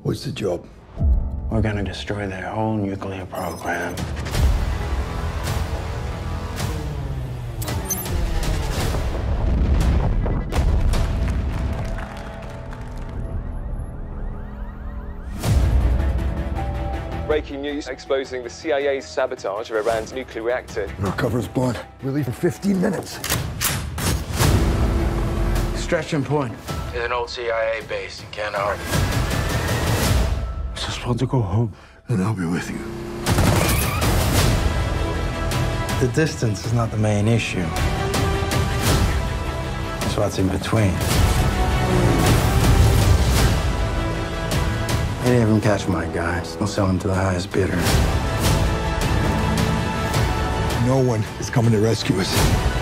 What's the job? We're gonna destroy their whole nuclear program. Breaking news exposing the CIA's sabotage of Iran's nuclear reactor. Our cover's blown. We leave in 15 minutes. Stretching Point is an old CIA base in Kandahar. Just want to go home. And I'll be with you. The distance is not the main issue. It's what's in between. Any of them catch my guys, we'll sell them to the highest bidder. No one is coming to rescue us.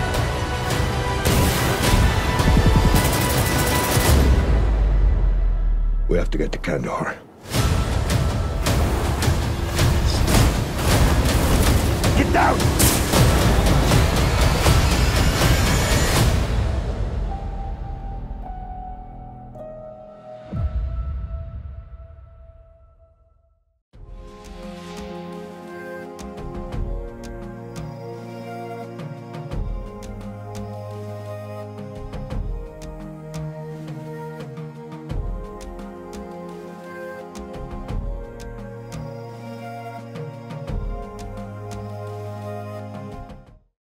We have to get to Kandahar. Get down!